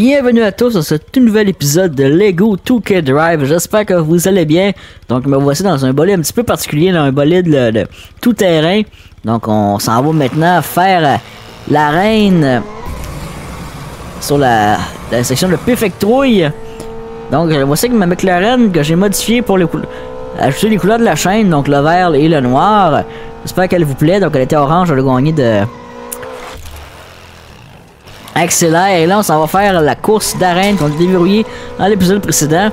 Bienvenue à tous dans ce tout nouvel épisode de Lego 2K Drive. J'espère que vous allez bien. Donc me voici dans un bolide un petit peu particulier, dans un bolide de tout terrain. Donc on s'en va maintenant faire l'arène sur la section de Pifectrouille. Donc voici ma McLaren que j'ai modifiée pour ajouter les couleurs de la chaîne, donc le vert et le noir. J'espère qu'elle vous plaît. Donc elle était orange, elle a gagné de accélère, et là on s'en va faire la course d'arène qu'on a déverrouillée dans l'épisode précédent.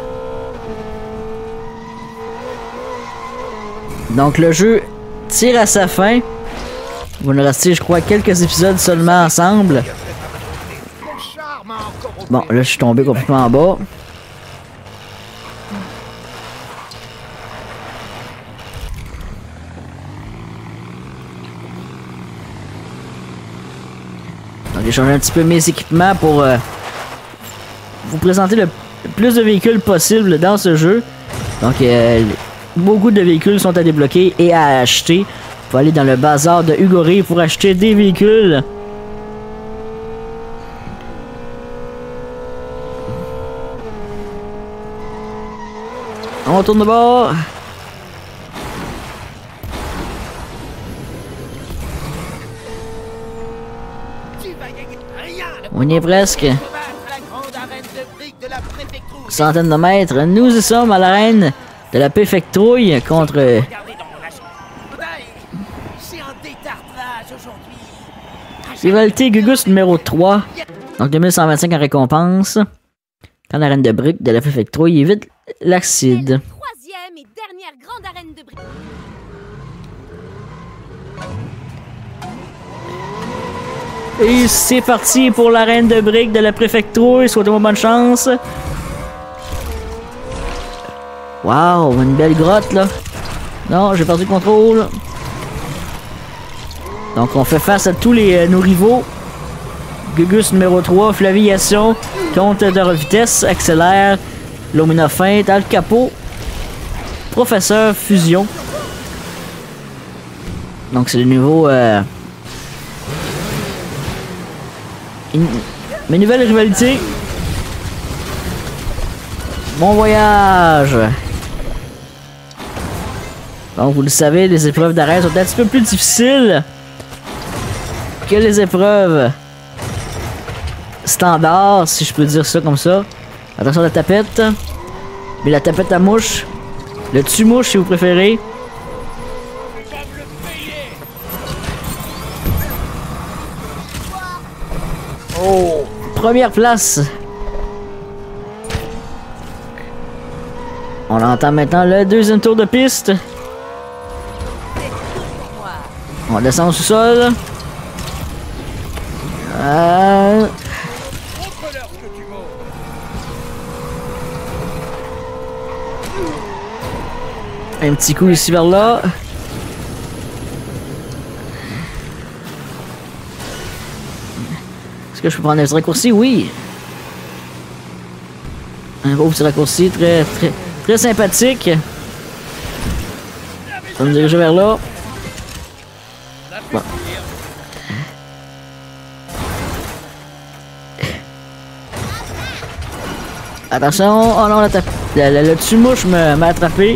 Donc le jeu tire à sa fin. Il va nous rester, je crois, quelques épisodes seulement ensemble. Bon, là je suis tombé complètement en bas. Donc j'ai changé un petit peu mes équipements pour vous présenter le plus de véhicules possible dans ce jeu. Donc beaucoup de véhicules sont à débloquer et à acheter. Il faut aller dans le bazar de Hugoré pour acheter des véhicules. On tourne de bord. On y est presque. Centaines de mètres. Nous y sommes à l'arène de la Pifectrouille contre Rivalité Gugus numéro 3. Donc 2125 en récompense. Quand l'arène de briques de la Pifectrouille évite l'acide. Troisième et dernière grande arène de briques. Et c'est parti pour l'arène de briques de la Pifectrouille. Souhaitez-moi bonne chance. Waouh, une belle grotte là. Non, j'ai perdu le contrôle. Donc on fait face à tous nos rivaux. Gugus numéro 3, Flaviation, compte de vitesse, accélère, Lumina feinte, Al Capot, Professeur Fusion. Donc c'est le niveau mes nouvelles rivalités. Bon voyage. Donc vous le savez, les épreuves d'arène sont un petit peu plus difficiles que les épreuves standard, si je peux dire ça comme ça. Attention à la tapette. Mais la tapette à mouche. Le tue-mouche si vous préférez. Oh! Première place. On entend maintenant le deuxième tour de piste. On descend au sous-sol. Un petit coup ici vers là. Est-ce que je peux prendre un petit raccourci? Oui. Un beau petit raccourci très sympathique. Je vais me diriger vers là. Bon. Attention, oh non, le tue-mouche m'a attrapé.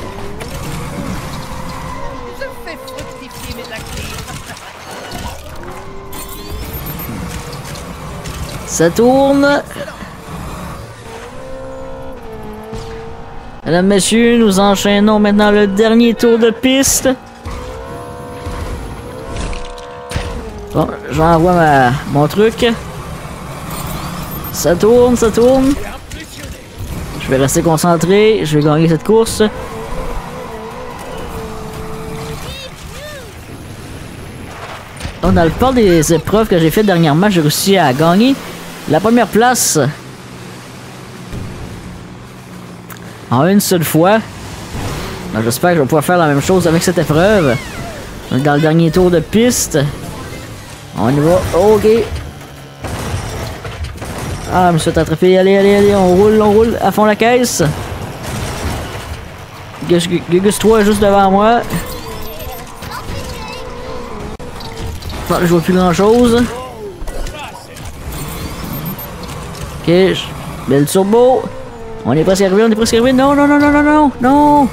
Ça tourne. Mesdames, messieurs, nous enchaînons maintenant le dernier tour de piste. Bon, j'envoie mon truc. Ça tourne, ça tourne. Je vais rester concentré. Je vais gagner cette course. Donc, dans le plupart des épreuves que j'ai faites dernièrement, j'ai réussi à gagner la première place en une seule fois. J'espère que je vais pouvoir faire la même chose avec cette épreuve. Donc, dans le dernier tour de piste, on y va. Ok. Ah, je me suis attrapé. Allez, allez, allez. On roule à fond la caisse. Gugus 3 est juste devant moi. Je vois plus grand chose. Ok, belle turbo. On est presque arrivé, on est presque arrivé. Non, non, non, non, non, non, non.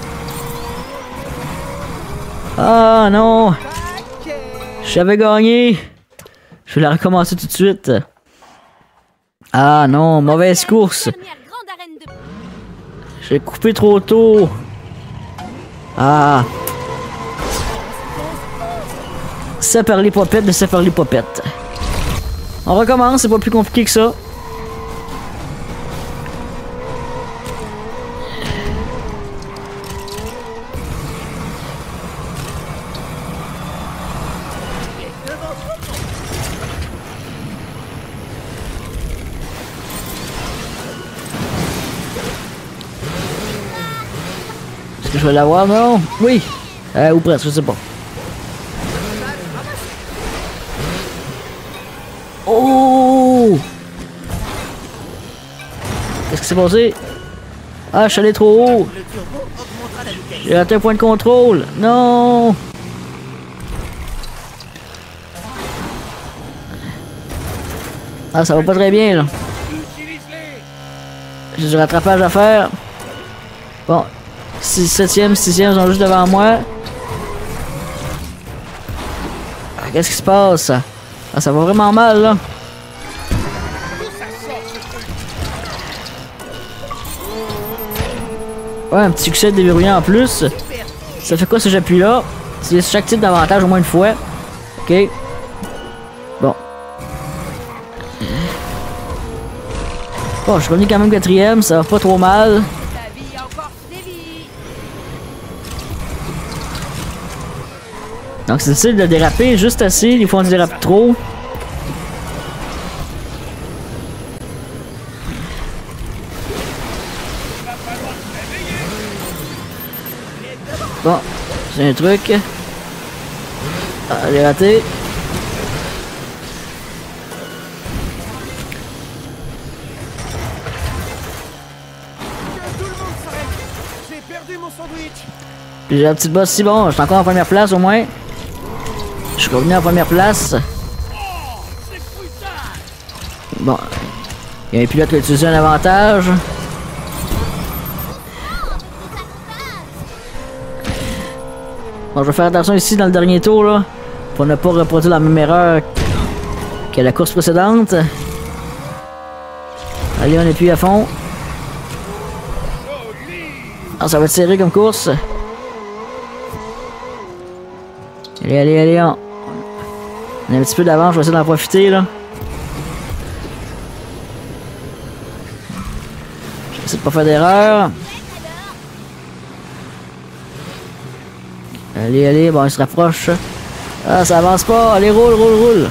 Ah non. J'avais gagné. Je vais la recommencer tout de suite. Ah non, mauvaise course. Dernière grande arène de... J'ai coupé trop tôt. Ah. Ça par les popettes de ça par les popettes. On recommence, c'est pas plus compliqué que ça. Est-ce que je vais l'avoir? Non? Oui! Ou presque, je sais pas. Oh! Qu'est-ce qui s'est passé? Ah, je suis allé trop haut! J'ai raté un point de contrôle! Non! Ah, ça va pas très bien, là. J'ai du rattrapage à faire. Bon. 7e, 6e sont juste devant moi. Ah, qu'est-ce qui se passe? Ah, ça va vraiment mal, là. Ouais, un petit succès de déverrouillant en plus. Ça fait quoi si j'appuie là? C'est chaque type d'avantage au moins une fois. Ok. Bon. Bon, je suis revenu quand même 4e, ça va pas trop mal. Donc c'est difficile de déraper juste assez, des fois on dérape trop. Bon, j'ai un truc. Ah, elle est ratée. Puis j'ai la petite bosse si bon, je suis encore en première place au moins. Je suis revenu en première place. Bon. Il y a un pilote qui a utilisé un avantage. Bon, je vais faire attention ici dans le dernier tour là. Pour ne pas reproduire la même erreur que la course précédente. Allez, on appuie à fond. Ah, ça va être serré comme course. Allez, allez, allez, on a un petit peu d'avance, je vais essayer d'en profiter là. Je vais essayer de pas faire d'erreur. Allez, allez, bon, il se rapproche. Ah, ça avance pas, allez, roule, roule, roule.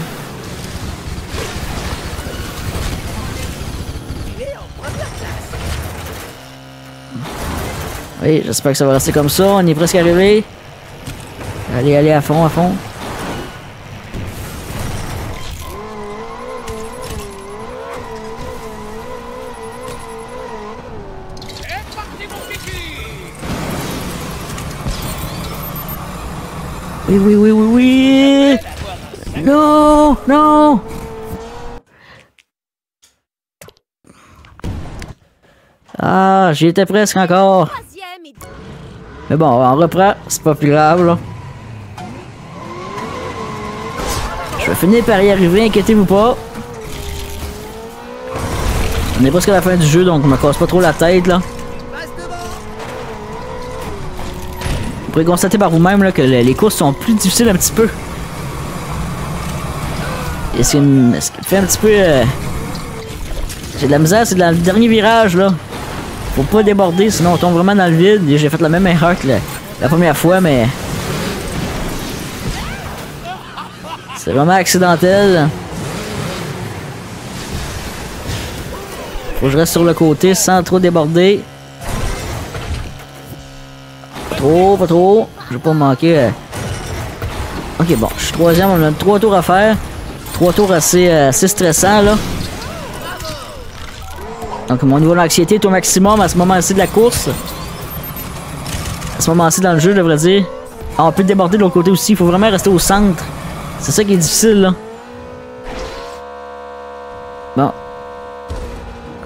Oui, j'espère que ça va rester comme ça, on est presque arrivé. Allez, allez, à fond, à fond. Oui, oui, oui, oui, oui. Non, non. Ah, j'y étais presque encore. Mais bon, on reprend, c'est pas plus grave là. Je vais finir par y arriver, inquiétez-vous pas. On est presque à la fin du jeu, donc on me casse pas trop la tête là. Vous pourrez constater par vous-même là que les courses sont plus difficiles un petit peu. Et ce qui me fait un petit peu... J'ai de la misère, c'est dans le dernier virage là. Faut pas déborder, sinon on tombe vraiment dans le vide. J'ai fait la même erreur que la première fois, mais... C'est vraiment accidentel. Faut que je reste sur le côté sans trop déborder. Pas trop, pas trop. Je vais pas me manquer. Ok, bon, je suis 3e, on a 3 tours à faire. 3 tours assez stressants là. Donc mon niveau d'anxiété est au maximum à ce moment-ci de la course. À ce moment-ci dans le jeu, je devrais dire. Ah, on peut déborder de l'autre côté aussi, il faut vraiment rester au centre. C'est ça qui est difficile là. Bon.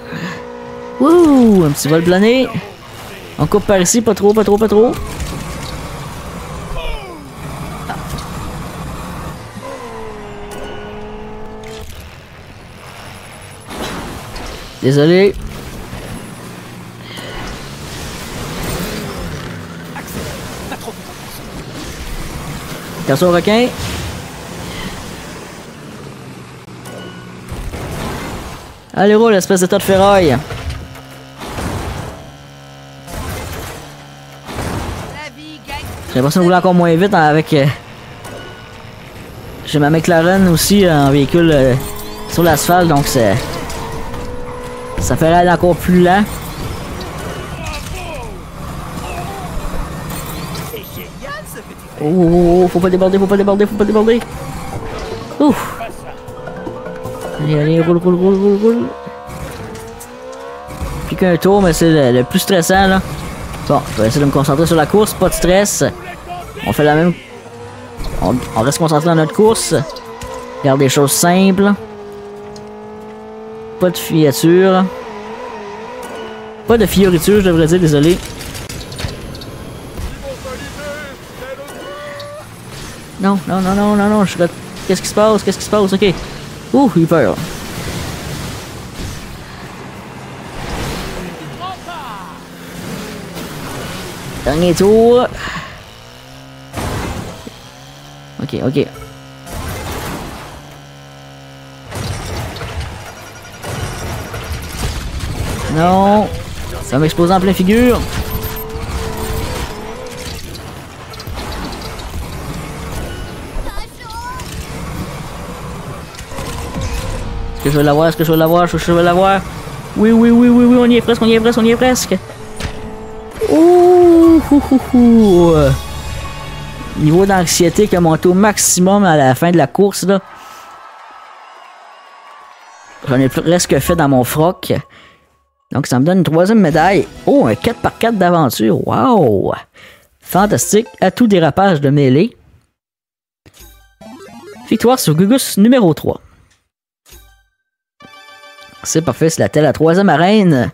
Wouh! Un petit vol plané. On coupe par ici, pas trop, pas trop, pas trop. Ah. Désolé. Casse au requin. Allez, roule, espèce de tas de ferraille. J'ai l'impression de rouler encore moins vite avec... J'ai ma McLaren aussi en véhicule sur l'asphalte, donc c'est... Ça fait l'air encore plus lent. Oh, oh, oh, faut pas déborder, faut pas déborder, faut pas déborder. Ouf. Allez, allez, roule, roule, roule, roule, roule. Plus qu'un tour, mais c'est le plus stressant, là. Bon, je vais essayer de me concentrer sur la course, pas de stress. On fait la même... On reste concentré dans notre course. Garde des choses simples. Pas de filature. Pas de fioriture, je devrais dire, désolé. Non, non, non, non, non, non, je... Qu'est-ce qui se passe? Qu'est-ce qui se passe? Ok. Ouh, il peur. Dernier tour. Ok, ok. Non. Ça va m'exploser en pleine figure. Est-ce que je vais l'avoir? Est-ce que je vais l'avoir? Est-ce que je vais l'avoir? Oui, oui, oui, oui, oui, on y est presque, on y est presque, on y est presque. Ouh, ouh, ouh, ouh. Niveau d'anxiété qui a monté au maximum à la fin de la course, là. J'en ai presque fait dans mon froc. Donc ça me donne une 3e médaille. Oh, un 4x4 d'aventure. Wow! Fantastique. Atout dérapage de mêlée. Victoire sur Gugus numéro 3. C'est parfait, c'est la 3e arène.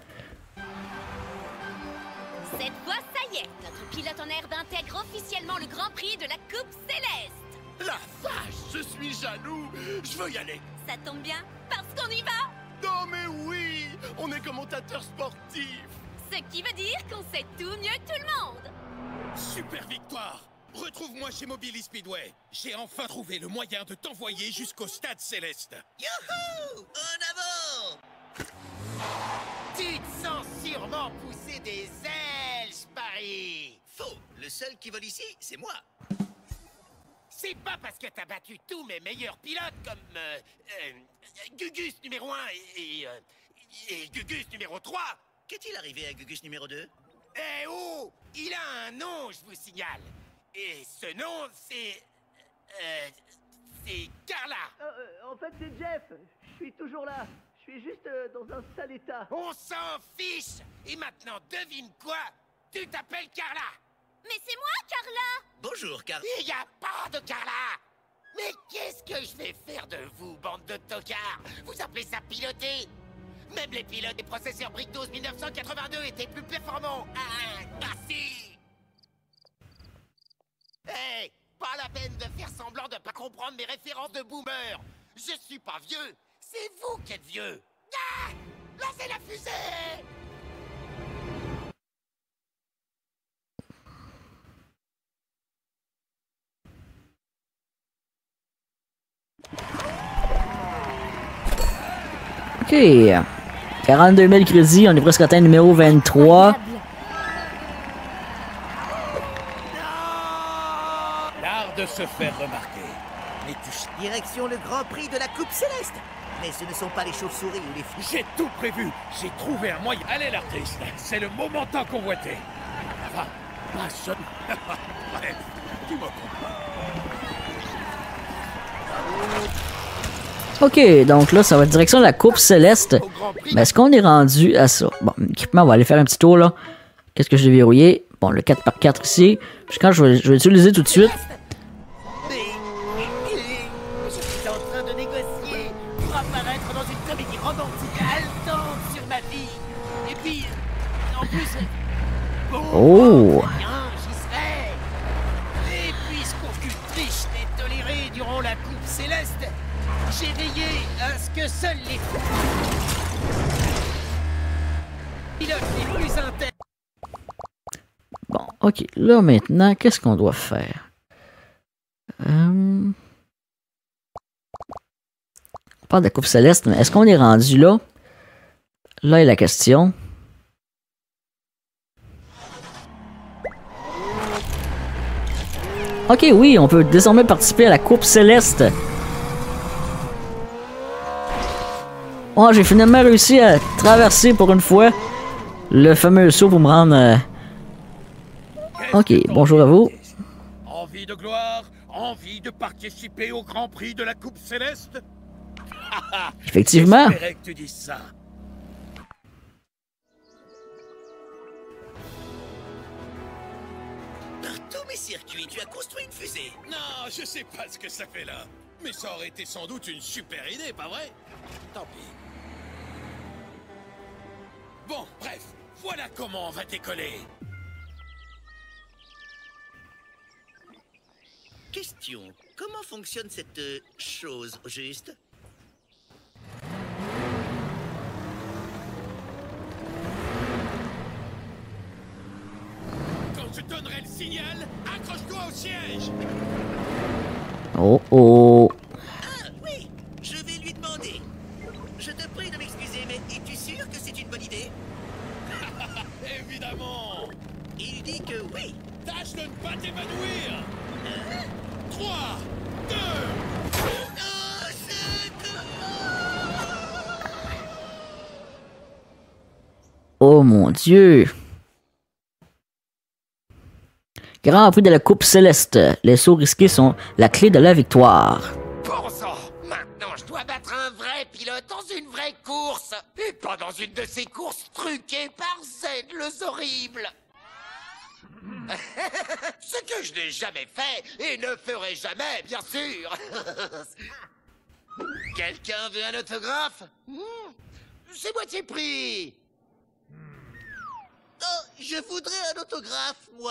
Cette fois, ça y est, notre pilote en herbe intègre officiellement le Grand Prix de la Coupe Céleste. La vache, je suis jaloux. Je veux y aller. Ça tombe bien, parce qu'on y va. Non mais oui, on est commentateur sportif. Ce qui veut dire qu'on sait tout mieux que tout le monde. Super victoire. Retrouve-moi chez Mobile Speedway. J'ai enfin trouvé le moyen de t'envoyer jusqu'au Stade Céleste. Youhou! En avant! Tu te sens sûrement pousser des ailes, je parie. Faux! Le seul qui vole ici, c'est moi. C'est pas parce que t'as battu tous mes meilleurs pilotes comme Gugus numéro 1 et Gugus numéro 3. Qu'est-il arrivé à Gugus numéro 2? Eh oh! Il a un nom, je vous signale. Et ce nom, c'est Carla. En fait, c'est Jeff. Je suis toujours là. Je suis juste dans un sale état. On s'en fiche. Et maintenant, devine quoi? Tu t'appelles Carla. Mais c'est moi, Carla. Bonjour, Car... Il n'y a pas de Carla. Mais qu'est-ce que je vais faire de vous, bande de tocards? Vous appelez ça piloter? Même les pilotes des processeurs Brictos 1982 étaient plus performants. Ah si. Hey, pas la peine de faire semblant de pas comprendre mes références de boomer. Je suis pas vieux, c'est vous qui êtes vieux. Ah, lancez la fusée. Ok. 42 000 crédits, on est presque atteint le numéro 23. L'art de se faire remarquer. Mais tu... Direction le Grand Prix de la Coupe Céleste. Mais ce ne sont pas les chauves-souris ou les filles. J'ai tout prévu. J'ai trouvé un moyen. Allez, l'artiste. C'est le moment tant convoité. Enfin, pas seul. Bref, tu me comprends. Ok, donc là, ça va direction la Coupe Céleste. Mais est-ce qu'on est rendu à ça? Bon, équipement, on va aller faire un petit tour, là. Qu'est-ce que je vais verrouiller? Bon, le 4x4 ici. Puis quand je vais l'utiliser tout de suite. Mais... Je suis en train de négocier pour apparaître dans une comédie romantique haletante sur ma vie. Et Oh! Bien, j'y serai. Et puisqu'aucune triche n'est tolérée durant la Coupe Céleste, j'ai veillé à ce que seuls les pilotes les plus intègres. Bon, ok. Là, maintenant, qu'est-ce qu'on doit faire? On parle de la Coupe Céleste, mais est-ce qu'on est rendu là? Là est la question. Ok, oui, on peut désormais participer à la Coupe Céleste. Oh, j'ai finalement réussi à traverser pour une fois le fameux saut pour me rendre... Ok, bonjour à vous. Envie de gloire, envie de participer au Grand Prix de la Coupe Céleste. Effectivement. J'espérais que tu dises ça. Par tous mes circuits, tu as construit une fusée. Non, je sais pas ce que ça fait là. Mais ça aurait été sans doute une super idée, pas vrai? Tant pis. Bon, bref, voilà comment on va décoller. Question, comment fonctionne cette chose au juste? Quand je donnerai le signal, accroche-toi au siège. Oh oh. Ah oui, je vais lui demander. Je te prie de m'excuser, mais es-tu sûr que c'est une bonne idée? Évidemment. Il dit que oui. Tâche de ne pas t'évanouir. 3, 2... Au secours! Oh mon Dieu. Grand Prix de la Coupe Céleste. Les sauts risqués sont la clé de la victoire. Bon sang, maintenant je dois battre un vrai pilote dans une vraie course. Et pas dans une de ces courses truquées par Zed le horrible. Ce que je n'ai jamais fait et ne ferai jamais, bien sûr. Quelqu'un veut un autographe? C'est moitié prix. Oh, je voudrais un autographe, moi.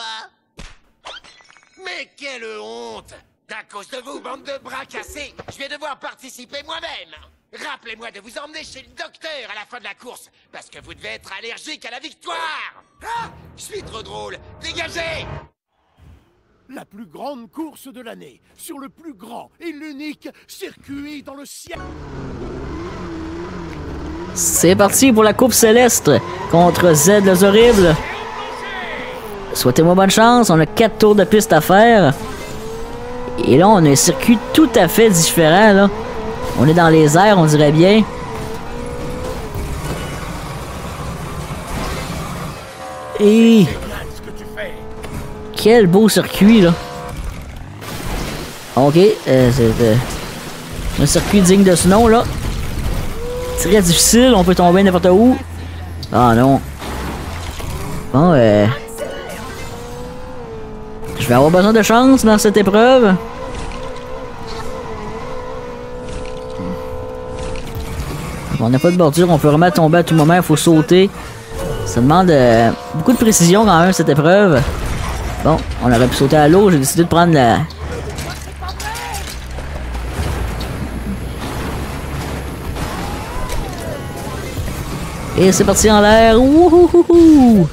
Mais quelle honte! À cause de vous, bande de bras cassés, je vais devoir participer moi-même. Rappelez-moi de vous emmener chez le docteur à la fin de la course, parce que vous devez être allergique à la victoire. Ah, je suis trop drôle. Dégagez! La plus grande course de l'année, sur le plus grand et l'unique circuit dans le ciel. C'est parti pour la Coupe Céleste contre Zed les horribles. Souhaitez-moi bonne chance, on a 4 tours de piste à faire. Et là, on a un circuit tout à fait différent, là. On est dans les airs, on dirait bien. Et... quel beau circuit, là. Ok, c'est un circuit digne de ce nom, là. Très difficile, on peut tomber n'importe où. Ah non. Bon, je vais avoir besoin de chance dans cette épreuve. On n'a pas de bordure, on peut vraiment tomber à tout moment, il faut sauter. Ça demande beaucoup de précision quand même cette épreuve. Bon, on aurait pu sauter à l'eau, j'ai décidé de prendre la... Et c'est parti en l'air. Wouhouhou!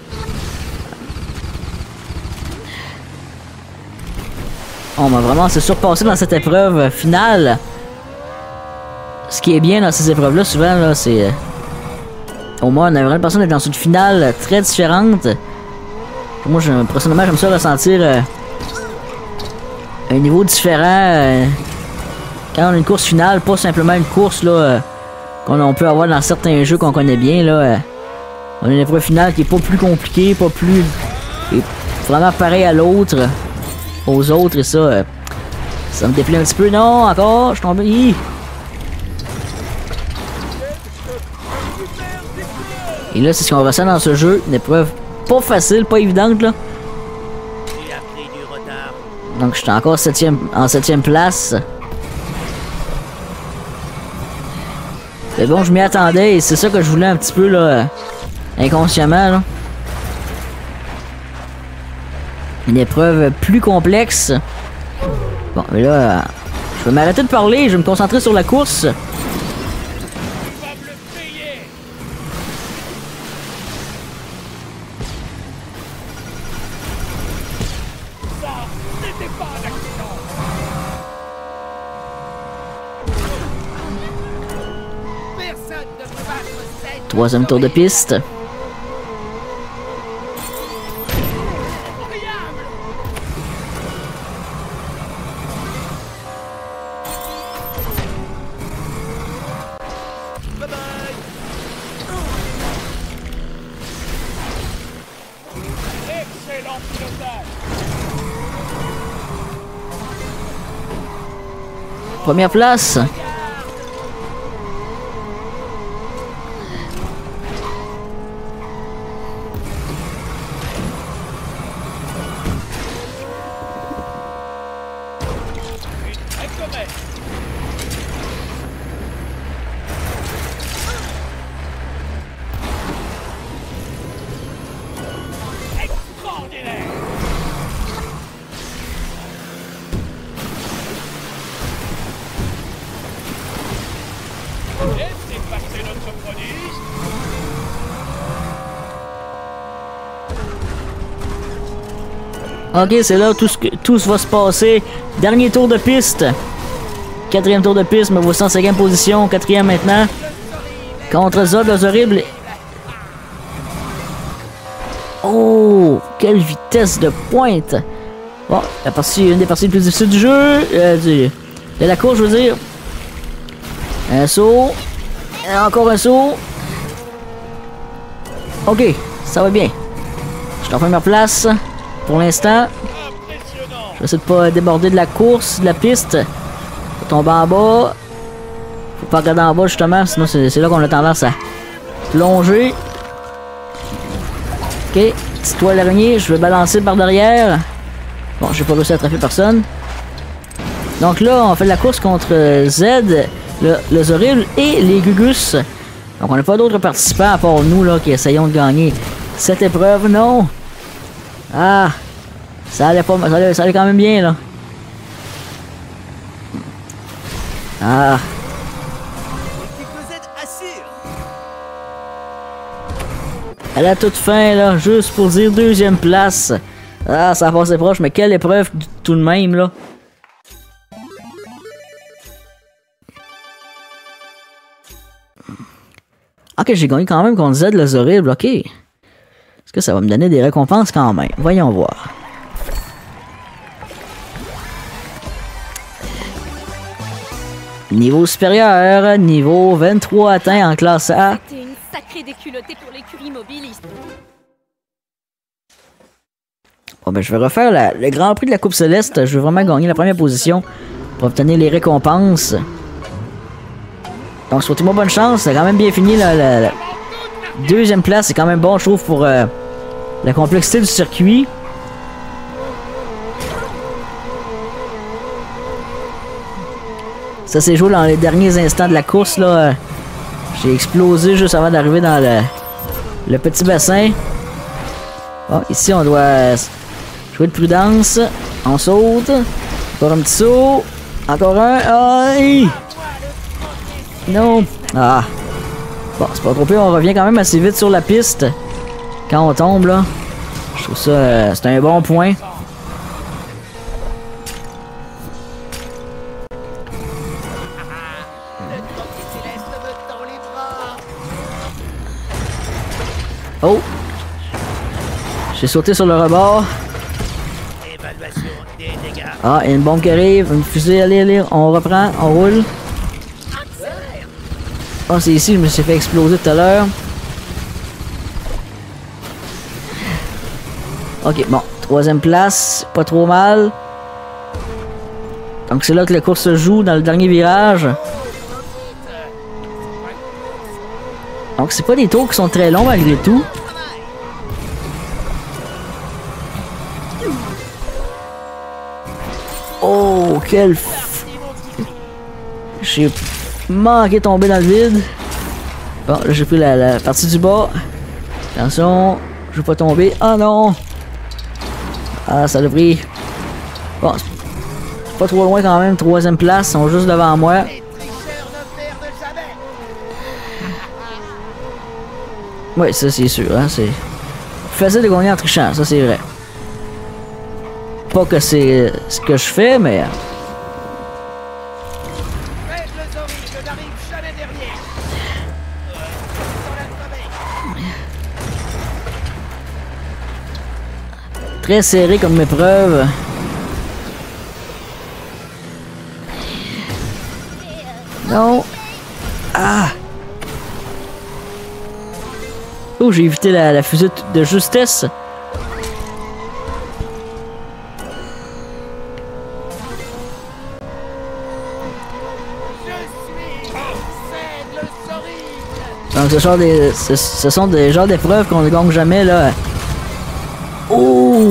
On m'a vraiment se surpassé dans cette épreuve finale. Ce qui est bien dans ces épreuves-là, souvent, là, c'est... au moins, on a vraiment l'impression d'être dans une finale très différente. Moi, personnellement, j'aime ça ressentir un niveau différent quand on a une course finale, pas simplement une course là qu'on peut avoir dans certains jeux qu'on connaît bien là. On a une épreuve finale qui est pas plus compliquée, pas plus... qui est vraiment pareil à l'autre, aux autres, et ça, ça me déplaît un petit peu. Non, encore, je suis tombé. Hi. Et là, c'est ce qu'on ressent dans ce jeu, une épreuve pas facile, pas évidente là. Tu as pris du retard. Donc j'étais encore en 7ème place. Mais bon, je m'y attendais et c'est ça que je voulais un petit peu là, inconsciemment là. Une épreuve plus complexe. Bon, mais là, je vais m'arrêter de parler, je vais me concentrer sur la course. Troisième tour de piste. Première place. Ok, c'est là où tout va se passer. Dernier tour de piste. Quatrième tour de piste, me voici en 5e position. Quatrième maintenant. Contre Zod, les horribles. Oh, quelle vitesse de pointe. Bon, une des parties les plus difficiles du jeu. De la course, je veux dire. Un saut. Et encore un saut. Ok, ça va bien. Je suis en première place. Pour l'instant, je vais essayer de pas déborder de la course, de la piste. Faut tomber en bas. Faut pas regarder en bas justement, sinon c'est là qu'on a tendance à plonger. Ok, petite toile araignée, je vais balancer par derrière. Bon, j'ai pas réussi à attraper personne. Donc là, on fait de la course contre Z, les horribles et les Gugus. Donc on n'a pas d'autres participants à part nous là qui essayons de gagner cette épreuve, non. Ah, ça allait pas, ça allait quand même bien là. Ah. À la toute fin là, juste pour dire 2e place. Ah, ça a passé proche, mais quelle épreuve tout de même là. Ok, j'ai gagné quand même contre Z les horribles, ok. Est-ce que ça va me donner des récompenses quand même? Voyons voir. Niveau supérieur, niveau 23 atteint en classe A. C'était une sacrée déculottée pour l'écurie mobiliste. Bon ben je vais refaire le Grand Prix de la Coupe Céleste. Je veux vraiment gagner la première position pour obtenir les récompenses. Donc souhaitez-moi bonne chance, c'est quand même bien fini la 2e place, c'est quand même bon je trouve pour la complexité du circuit. Ça s'est joué dans les derniers instants de la course là. J'ai explosé juste avant d'arriver dans le petit bassin. Bon, ici on doit jouer de prudence. On saute. Encore un petit saut. Encore un. Aïe! Non. Ah. Bon, c'est pas trop pire, on revient quand même assez vite sur la piste. Quand on tombe là. Je trouve ça, c'est un bon point. Oh! J'ai sauté sur le rebord. Ah, il y a une bombe qui arrive, une fusée, allez, on reprend, on roule. Oh, c'est ici, je me suis fait exploser tout à l'heure. Ok, bon, 3e place, pas trop mal. Donc c'est là que la course se joue, dans le dernier virage. Donc c'est pas des tours qui sont très longs malgré tout. Oh, quel... J'ai manqué de tomber dans le vide. Bon, là j'ai pris la partie du bas. Attention, je veux pas tomber. Ah non! Ah, ça a pris. Bon, c'est pas trop loin quand même. 3e place, ils sont juste devant moi. Les tricheurs ne perdent jamais. Oui, ça c'est sûr, hein, c'est facile de gagner en trichant, ça c'est vrai. Pas que c'est ce que je fais, mais... Fred le Zori ne n'arrive jamais dernier. Dans la Très serré comme épreuve. Non. Ah! Oh, j'ai évité la fusée de justesse. Donc ce sont des genres d'épreuves qu'on ne gagne jamais là. Oh!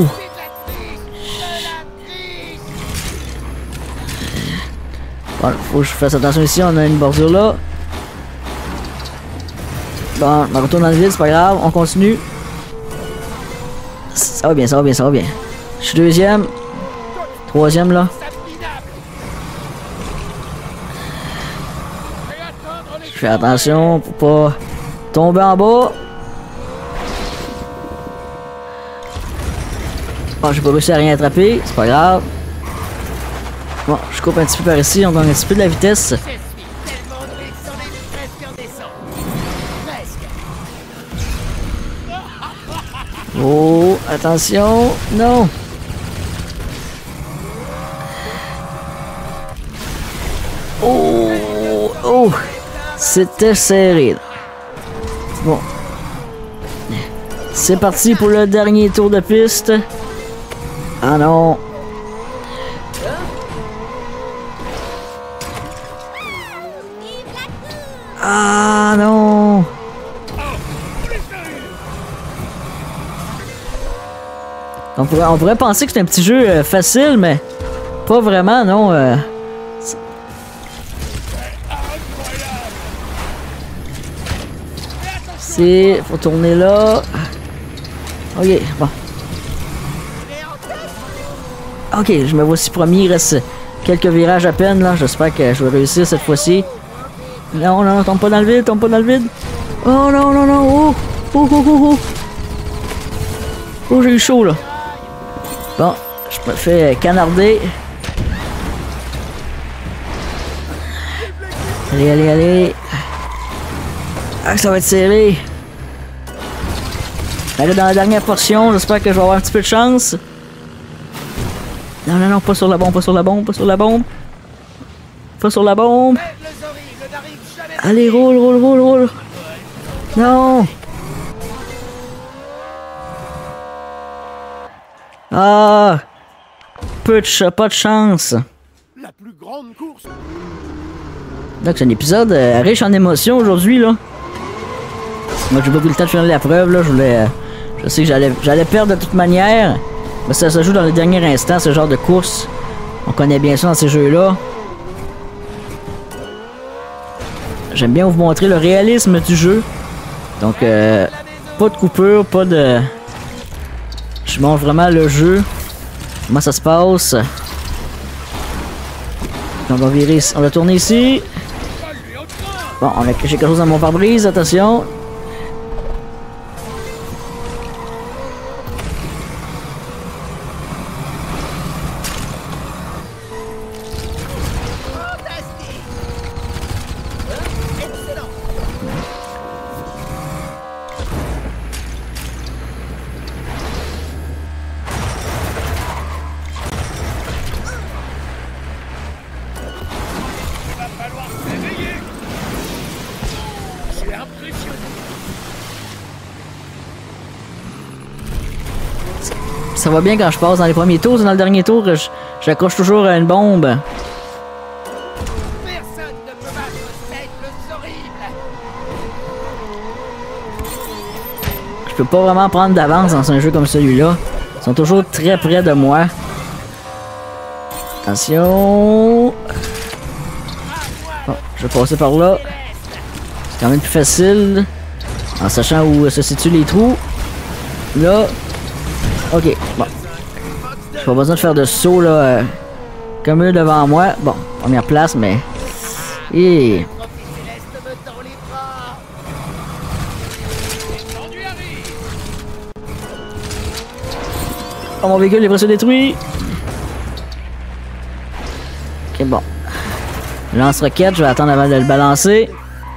Bon, faut que je fasse attention ici, on a une bordure là. Bon, on retourne dans le vide, c'est pas grave, on continue. Ça va bien, ça va bien, ça va bien. Je suis 2e. 3e là. Je fais attention pour pas tomber en bas. Bon, j'ai pas réussi à rien attraper, c'est pas grave. Bon, je coupe un petit peu par ici, on gagne un petit peu de la vitesse. Je suis tellement doué que c'en est presque indécent. Presque. Oh, attention, non. Oh, oh, c'était serré. Bon. C'est parti pour le dernier tour de piste. Ah non. Ah non. On pourrait penser que c'est un petit jeu facile, mais pas vraiment, non. C'est... Faut tourner là. Ok, bon. Ok, je me vois aussi premier, il reste quelques virages à peine, là. J'espère que je vais réussir cette fois-ci. Non, non, tombe pas dans le vide, tombe pas dans le vide. Oh non, non, non, oh! Oh, oh, oh, oh! Oh, j'ai eu chaud, là. Bon, je me fais canarder. Allez, allez, allez. Ah, ça va être serré. Allez, dans la dernière portion, j'espère que je vais avoir un petit peu de chance. Non, non, non, pas sur la bombe, pas sur la bombe, pas sur la bombe. Pas sur la bombe. Allez, roule, roule, roule, roule. Non. Ah. Pas de chance. La plus grande course. Donc, c'est un épisode riche en émotions aujourd'hui, là. Moi, j'ai pas pris le temps de finir la preuve, là. Je sais que j'allais perdre de toute manière. Mais ça se joue dans le dernier instant, ce genre de course. On connaît bien ça dans ces jeux-là. J'aime bien vous montrer le réalisme du jeu. Donc, pas de coupure, pas de... Je montre vraiment le jeu. Comment ça se passe. Donc, on va virer ici. On va tourner ici. Bon, on a caché quelque chose dans mon pare-brise, attention. Ça va bien quand je passe dans les premiers tours, dans le dernier tour, j'accroche toujours à une bombe. Personne ne peut battre Fred le horrible. Je peux pas vraiment prendre d'avance dans un jeu comme celui-là. Ils sont toujours très près de moi. Attention. Bon, je vais passer par là. C'est quand même plus facile. En sachant où se situent les trous. Là. Ok, bon. J'ai pas besoin de faire de saut là, comme eux devant moi. Bon, première place, mais... Et... Oh, mon véhicule est presque détruit. Ok, bon. Lance-roquette, je vais attendre avant de le balancer.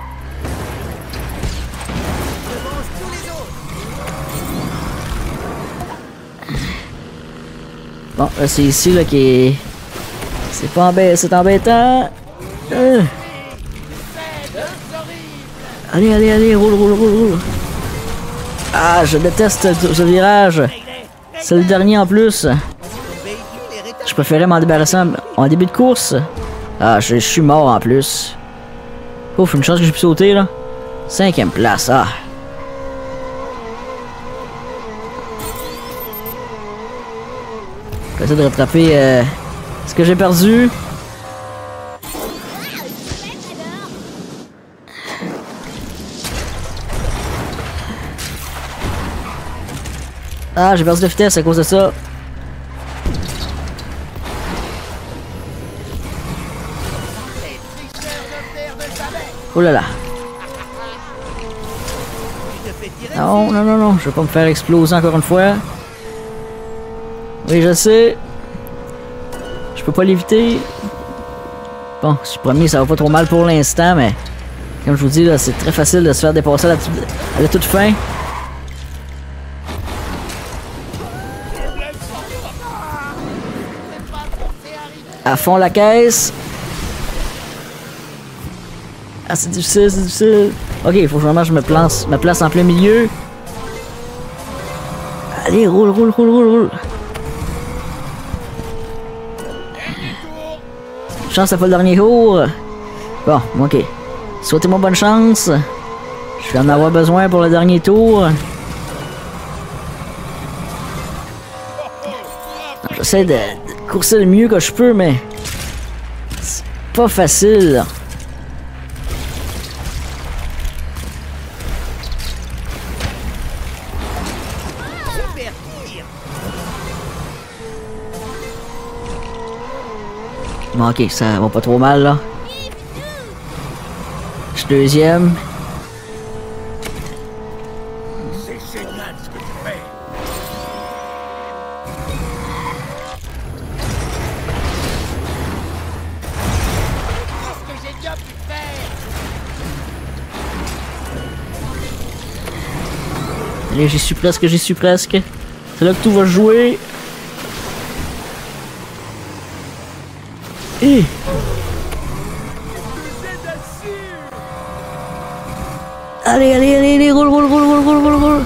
Bon, là, c'est ici là qui est... C'est pas c'est embêtant. Allez, allez, allez, roule, roule, roule, roule. Ah, je déteste ce virage. C'est le dernier en plus. Je préférais m'en débarrasser en début de course. Ah, je suis mort en plus. Ouf, une chance que j'ai pu sauter là. 5e place, ah. Je vais essayer de rattraper ce que j'ai perdu. Ah, j'ai perdu de vitesse à cause de ça. Oh là là. Non, non, non, non, je vais pas me faire exploser encore une fois. Oui, je sais. Je peux pas l'éviter. Bon, je suis premier, ça va pas trop mal pour l'instant, mais... Comme je vous dis, là, c'est très facile de se faire dépasser à la toute fin. À fond la caisse. Ah, c'est difficile, c'est difficile. Ok, il faut que vraiment je me place en plein milieu. Allez, roule, roule, roule, roule, roule. Chance, ça fait le dernier tour. Bon, ok. Souhaitez-moi bonne chance. Je vais en avoir besoin pour le dernier tour. J'essaie de courser le mieux que je peux, mais c'est pas facile. Bon, ok, ça va pas trop mal là. Je suis deuxième. C'est génial ce que tu fais. Qu'est-ce que j'ai bien pu faire? Allez, j'y suis presque, j'y suis presque. C'est là que tout va jouer. Et... Allez, allez, allez, allez, roule, roule, roule, roule, roule, roule, roule.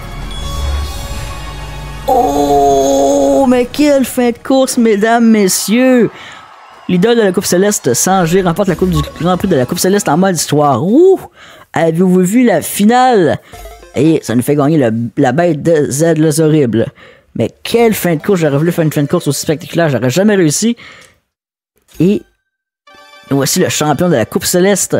Oh, mais quelle fin de course, mesdames, messieurs. L'idole de la Coupe Céleste, Sanger, remporte la Coupe du Grand Prix de la Coupe Céleste en mode histoire. Ouh! Avez-vous vu la finale? Et ça nous fait gagner la bête de Z les horribles. Mais quelle fin de course, j'aurais voulu faire une fin de course aussi spectaculaire, j'aurais jamais réussi. Et nous voici le champion de la Coupe Céleste.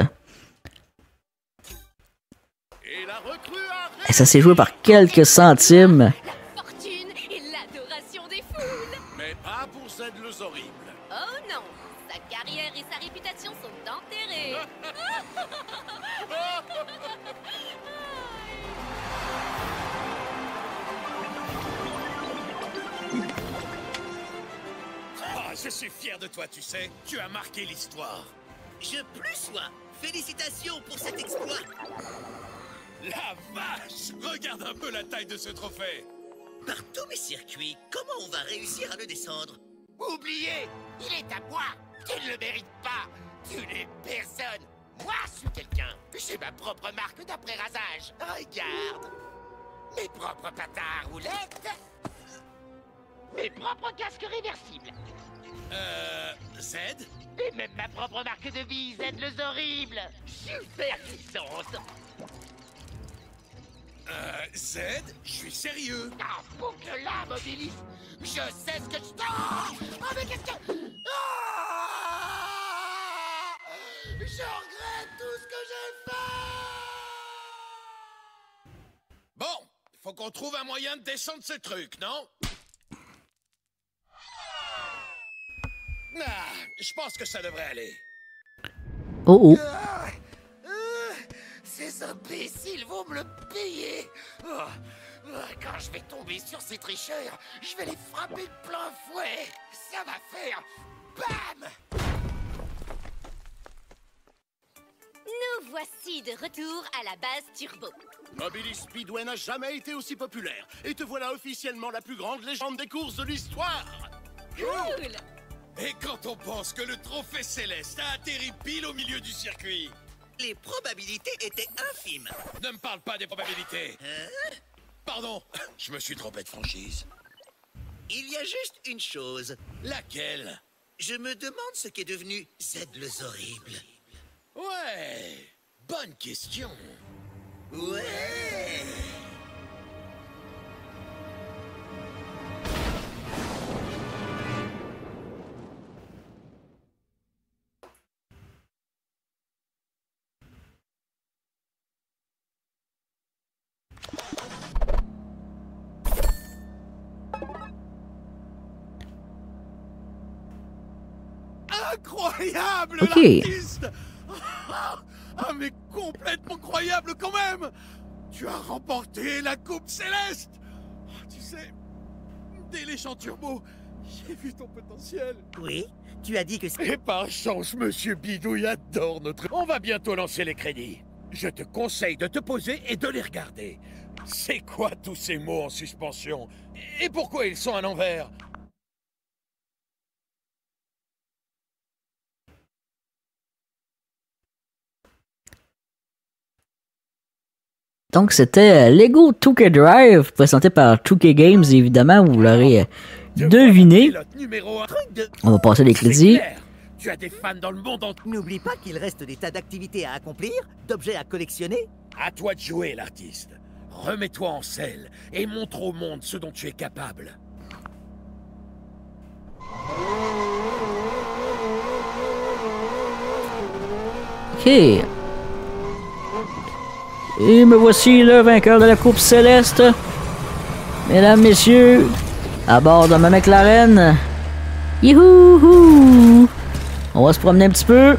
Et ça s'est joué par quelques centimes. La fortune et l'adoration des foules. Mais pas pour Z les horribles. Oh non, sa carrière et sa réputation sont enterrées. Ah, je suis fier de toi, tu sais. Tu as marqué l'histoire. Je plus sois. Félicitations pour cet exploit. La vache! Regarde un peu la taille de ce trophée. Par tous mes circuits, comment on va réussir à le descendre? Oubliez! Il est à moi! Tu ne le mérites pas! Tu n'es personne! Moi, je suis quelqu'un! J'ai ma propre marque d'après-rasage! Regarde! Mes propres patins à roulettes! Mes propres casques réversibles! Z? Et même ma propre marque de vie, Z les horribles! Super puissance! Z? Je suis sérieux. Ah, faut que là, Mobilis! Je sais ce que je t'en... Ah, mais qu'est-ce que... Ah, je regrette tout ce que j'ai fait! Bon, faut qu'on trouve un moyen de descendre ce truc, non? Je pense que ça devrait aller. Oh oh. Ces imbéciles vont me le payer. Quand je vais tomber sur ces tricheurs, je vais les frapper de plein fouet. Ça va faire BAM! Nous voici de retour à la base Turbo. Mobily Speedway n'a jamais été aussi populaire. Et te voilà officiellement la plus grande légende des courses de l'histoire. Cool! Et quand on pense que le trophée céleste a atterri pile au milieu du circuit. Les probabilités étaient infimes. Ne me parle pas des probabilités. Pardon, je me suis trompé de franchise. Il y a juste une chose. Laquelle? Je me demande ce qu'est devenu Zedles Horrible. Ouais, bonne question. Ouais. Incroyable, Ok. l'artiste. Ah, mais complètement incroyable quand même. Tu as remporté la Coupe Céleste. Tu sais, dès les champs turbo, j'ai vu ton potentiel. Oui, tu as dit que c'est... Et par chance, Monsieur Bidouille adore notre... On va bientôt lancer les crédits. Je te conseille de te poser et de les regarder. C'est quoi tous ces mots en suspension? Et pourquoi ils sont à l'envers? Donc, c'était Lego 2K Drive, présenté par 2K Games, évidemment, vous l'aurez deviné. Pilote numéro 1. On va passer les C'est crédits. clair. Tu as des fans dans le monde entier. N'oublie pas qu'il reste des tas d'activités à accomplir, d'objets à collectionner. À toi de jouer, l'artiste. Remets-toi en selle et montre au monde ce dont tu es capable. Ok. Et me voici le vainqueur de la Coupe Céleste. Mesdames, messieurs, à bord de ma McLaren. Youhou! On va se promener un petit peu.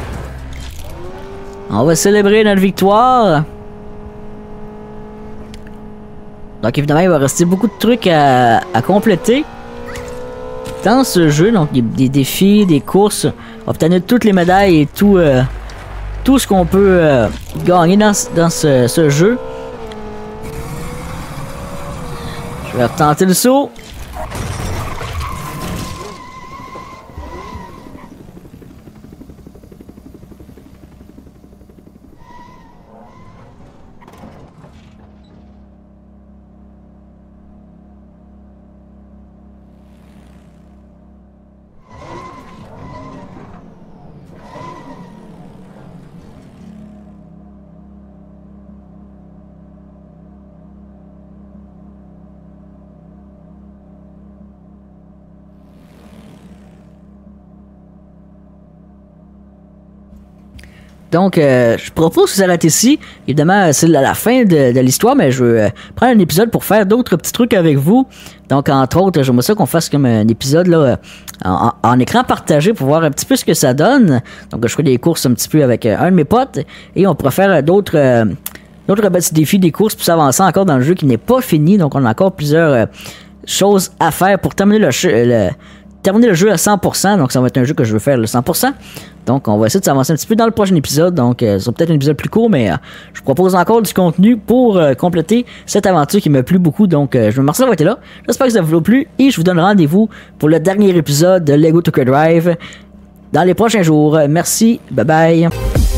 On va célébrer notre victoire. Donc évidemment, il va rester beaucoup de trucs à compléter dans ce jeu. Donc des défis, des courses. On va obtenir toutes les médailles et tout ce qu'on peut gagner dans ce jeu. Je vais retenter le saut. Donc, je propose que ça s'arrête ici. Évidemment, c'est la fin de l'histoire, mais je veux prendre un épisode pour faire d'autres petits trucs avec vous. Donc, entre autres, j'aimerais ça qu'on fasse comme un épisode là, en écran partagé pour voir un petit peu ce que ça donne. Donc, je ferai des courses un petit peu avec un de mes potes et on pourra faire d'autres petits défis, des courses pour s'avancer encore dans le jeu qui n'est pas fini. Donc, on a encore plusieurs choses à faire pour terminer le jeu à 100%. Donc, ça va être un jeu que je veux faire le 100%. Donc, on va essayer de s'avancer un petit peu dans le prochain épisode. Donc, ce sera peut-être un épisode plus court, mais je vous propose encore du contenu pour compléter cette aventure qui m'a plu beaucoup. Donc, je vous remercie d'avoir été là. J'espère que ça vous a plu et je vous donne rendez-vous pour le dernier épisode de Lego 2K Drive dans les prochains jours. Merci. Bye bye.